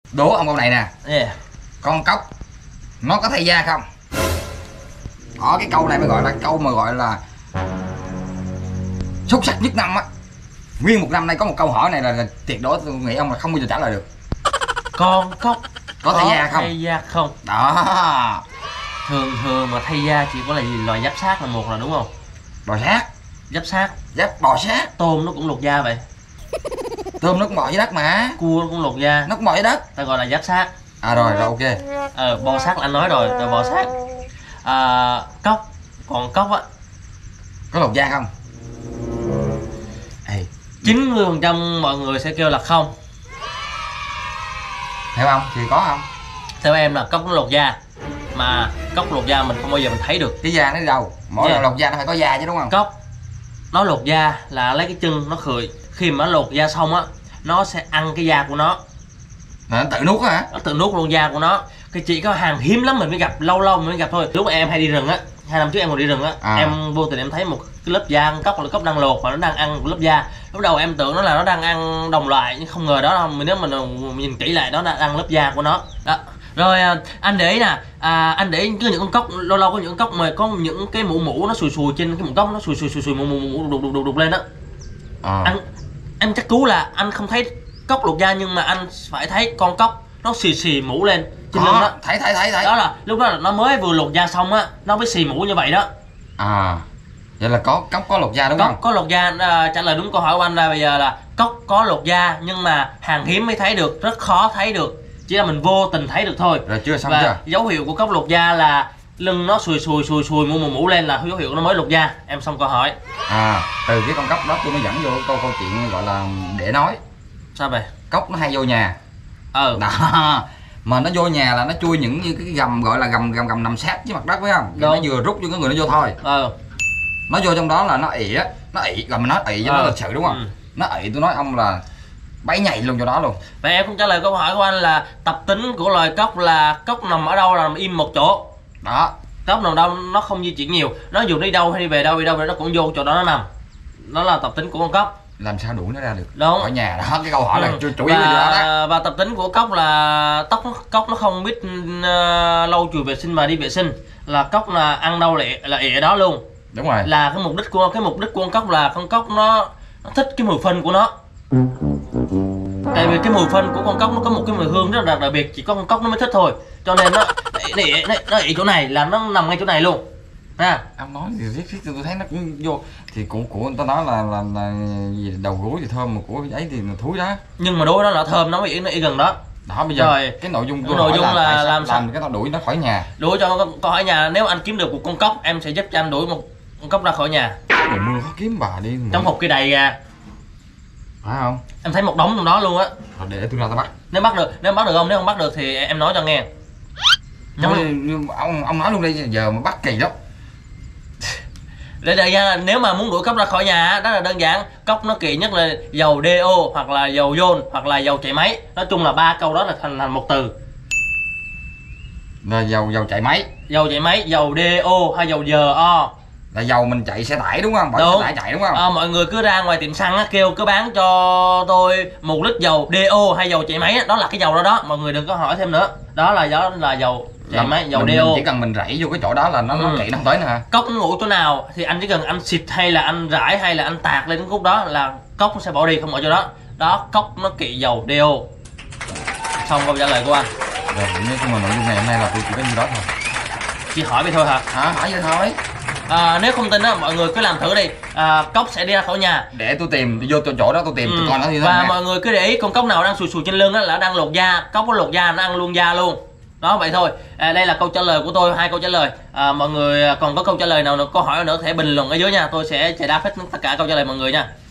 Đố ông câu này nè. Yeah. Con cóc nó có thay da không? Đó, cái câu này mới gọi là câu mà gọi là xuất sắc nhất năm á. Nguyên một năm nay có một câu hỏi này là tuyệt đối tôi nghĩ ông là không bao giờ trả lời được. Con cóc Có thay da không? Thay da không? Đó. Thường mà thay da chỉ có là gì? Loài giáp sát là một, là đúng không? Bò sát. Giáp sát. Giáp bò sát. Tôm nó cũng lột da vậy. Tôm nó cũng bò dưới đất mà. Cua nó cũng lột da. Nó cũng bò dưới đất. Ta gọi là giáp sát. À rồi ok. Bò sát là anh nói rồi, bò sát. Cóc. Còn cóc á, Có lột da không? Ê, 90% mọi người sẽ kêu là không. theo ông thì có không? Theo em là cóc nó lột da. Mà cóc lột da mình không bao giờ mình thấy được. Cái da nó đi đâu? Mỗi lần lột da nó phải có da chứ đúng không? Cóc nó lột da là lấy cái chân nó khười. Khi mà nó lột da xong á, nó sẽ ăn cái da của nó. Nó tự nuốt hả? Nó tự nuốt luôn da của nó. Cái chỉ có hàng hiếm lắm mình mới gặp, lâu lâu mình mới gặp thôi. Lúc mà em hay đi rừng á, 2 năm trước em còn đi rừng á, em vô tình em thấy một cái lớp da con cóc, là cóc đang lột và nó đang ăn một lớp da. Lúc đầu em tưởng nó là nó đang ăn đồng loại, nhưng không ngờ đó đâu. Nếu mình nhìn kỹ lại nó đang ăn lớp da của nó đó. Rồi anh để ý nè, anh để ý có những con cóc lâu lâu có những con cóc mà có những cái mũ nó sùi sùi trên cái mũ cóc, nó sùi mũ đục lên đó. Anh em chắc cú là anh không thấy cóc lột da, nhưng mà anh phải thấy con cóc nó xì mũ lên trên lưng đó. Thấy Đó là lúc đó là nó mới vừa lột da xong á, nó mới xì mũ như vậy đó. Vậy là cóc có lột da đúng không? Cóc có lột da. Trả lời đúng câu hỏi của anh là bây giờ là cóc có lột da, nhưng mà hàng hiếm mới thấy được, rất khó thấy được, chỉ là mình vô tình thấy được thôi. Rồi chưa xong và chưa? Dấu hiệu của cóc lột da là lưng nó sùi mũ lên là dấu hiệu nó mới lột da. Em xong câu hỏi. Từ cái con cóc đó tôi mới dẫn vô câu chuyện gọi là để nói. Sao vậy? Cóc nó hay vô nhà. Đó. Mà nó vô nhà là nó chui những như cái gầm, gọi là gầm nằm sát với mặt đất phải không? Nó vừa rút vô cái người nó vô thôi. Nó vô trong đó là nó ị rồi mình nói ị cho nó lịch sự đúng không? Nó ị, tôi nói ông là bấy nhảy luôn cho đó luôn. Và em cũng trả lời câu hỏi của anh là tập tính của loài cóc là cóc nằm ở đâu là nằm im một chỗ. Đó. Cóc nằm đâu nó không di chuyển nhiều, nó dù đi đâu hay đi về đâu nó cũng vô chỗ đó nó nằm. Đó là tập tính của con cóc. Làm sao đuổi nó ra được? Đúng. Ở nhà đó, cái câu hỏi này chủ yếu đó. Và tập tính của cóc là cóc nó không biết lau chùi vệ sinh và đi vệ sinh, là cóc là ăn đâu là ỉa đó luôn. Đúng rồi. Là cái mục đích của con cóc là con cóc nó thích cái mùi phân của nó. Tại vì cái mùi phân của con cóc nó có một cái mùi hương rất là đặc biệt, chỉ có con cóc nó mới thích thôi, cho nên nó ỉ chỗ này là nó nằm ngay chỗ này luôn. Ông nói thì riết tôi thấy nó cũng vô thì của người ta nói là gì đầu gối thì thơm, mà của ấy thì thúi đó. Nhưng mà đối với nó là thơm, nó mới ỉ gần đó. Đó bây giờ rồi, cái nội dung là làm sao cái nó đuổi nó khỏi nhà. Đuổi cho con khỏi nhà. Nếu anh kiếm được một con cóc, em sẽ giúp cho anh đuổi một con cóc ra khỏi nhà. Mùa mưa khó kiếm bà đi. Trong hộp kia đầy ra. Phải không? Em thấy một đống trong đó luôn á. Để tôi ra tao bắt. Nếu bắt được không? Nếu không bắt được thì em nói cho nghe. Ông nói luôn đi, giờ mà bắt kỳ lắm. Để nha, nếu mà muốn đuổi cóc ra khỏi nhà đó là đơn giản. Cóc nó kỳ nhất là dầu DO, hoặc là dầu ion, hoặc là dầu chạy máy. Nói chung là 3 câu đó là thành một từ. Là dầu chạy máy. Dầu chạy máy, dầu DO hay dầu DO. Là dầu mình chạy xe tải đúng không? Đúng. Xe tải chạy đúng không? Mọi người cứ ra ngoài tiệm xăng á, kêu cứ bán cho tôi 1 lít dầu DO hay dầu chạy máy á, đó là cái dầu đó. Mọi người đừng có hỏi thêm nữa. Đó là dầu chạy máy, dầu DO. Chỉ cần mình rảy vô cái chỗ đó là nó kỵ nó không tới nữa hả? Cóc nó ngủ chỗ nào thì anh chỉ cần anh xịt hay là anh rải hay là anh tạt lên cái khúc đó là cóc nó sẽ bỏ đi, không ở chỗ đó. Đó, cóc nó kỵ dầu DO. Xong câu trả lời của anh. Rồi, nói chung là nội dung này hôm nay là tôi chỉ có như đó thôi. Chỉ hỏi vậy thôi hả? Hỏi vậy thôi. Nếu không tin á, mọi người cứ làm thử đi. Cóc sẽ đi ra khỏi nhà. Để tôi tìm, vô chỗ đó tôi tìm, tôi coi nó như thế nào. Và mọi người cứ để ý con cóc nào đang sùi trên lưng á là đang lột da. Cóc có lột da nó ăn luôn da luôn. Đó, vậy thôi. Đây là câu trả lời của tôi, 2 câu trả lời. Mọi người còn có câu trả lời nào nữa, câu hỏi nữa thể bình luận ở dưới nha. Tôi sẽ giải đáp hết tất cả câu trả lời mọi người nha.